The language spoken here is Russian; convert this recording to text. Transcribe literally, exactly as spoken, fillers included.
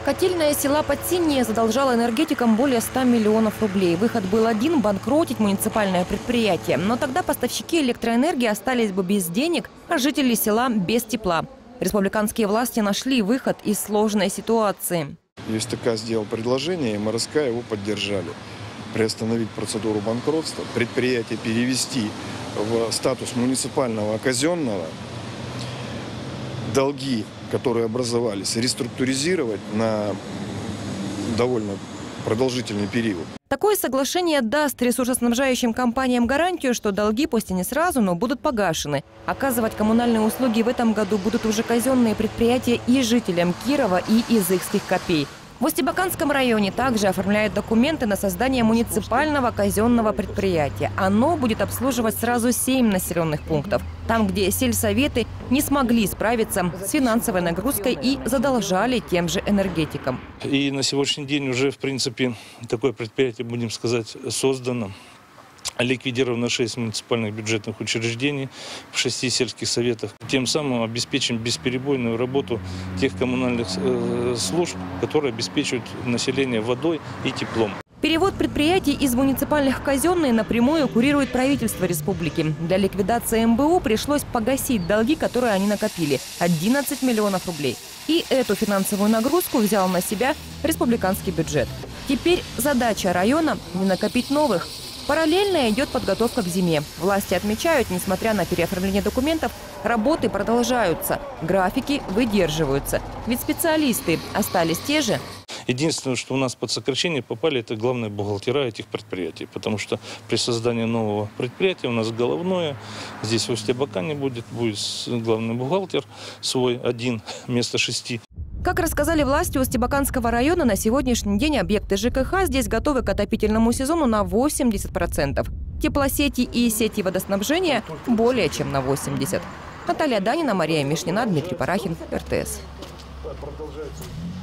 Котельная села Подсинье задолжала энергетикам более ста миллионов рублей. Выход был один – банкротить муниципальное предприятие. Но тогда поставщики электроэнергии остались бы без денег, а жители села без тепла. Республиканские власти нашли выход из сложной ситуации. ЮСТК сделал предложение, и эм эр эс ка его поддержали. Приостановить процедуру банкротства, предприятие перевести в статус муниципального казенного, долги, которые образовались, реструктуризировать на довольно продолжительный период. Такое соглашение даст ресурсоснабжающим компаниям гарантию, что долги пусть и не сразу, но будут погашены. Оказывать коммунальные услуги в этом году будут уже казенные предприятия и жителям Кирова и Изыкских копей. В Устебаканском районе также оформляют документы на создание муниципального казенного предприятия. Оно будет обслуживать сразу семь населенных пунктов. Там, где сельсоветы не смогли справиться с финансовой нагрузкой и задолжали тем же энергетикам. И на сегодняшний день уже, в принципе, такое предприятие, будем сказать, создано. Ликвидировано шесть муниципальных бюджетных учреждений в шести сельских советах. Тем самым обеспечим бесперебойную работу тех коммунальных э, служб, которые обеспечивают население водой и теплом. Перевод предприятий из муниципальных в казенные напрямую курирует правительство республики. Для ликвидации эм бэ у пришлось погасить долги, которые они накопили – одиннадцать миллионов рублей. И эту финансовую нагрузку взял на себя республиканский бюджет. Теперь задача района – не накопить новых. Параллельно идет подготовка к зиме. Власти отмечают, несмотря на переоформление документов, работы продолжаются, графики выдерживаются. Ведь специалисты остались те же. Единственное, что у нас под сокращение попали, это главные бухгалтера этих предприятий. Потому что при создании нового предприятия у нас головное, здесь в Устебакане будет, будет главный бухгалтер свой один вместо шести. Как рассказали власти Устебаканского района, на сегодняшний день объекты жэ ка ха здесь готовы к отопительному сезону на восемьдесят процентов. Теплосети и сети водоснабжения более чем на восемьдесят процентов. Наталья Данина, Мария Мишнина, Дмитрий Парахин, эр тэ эс.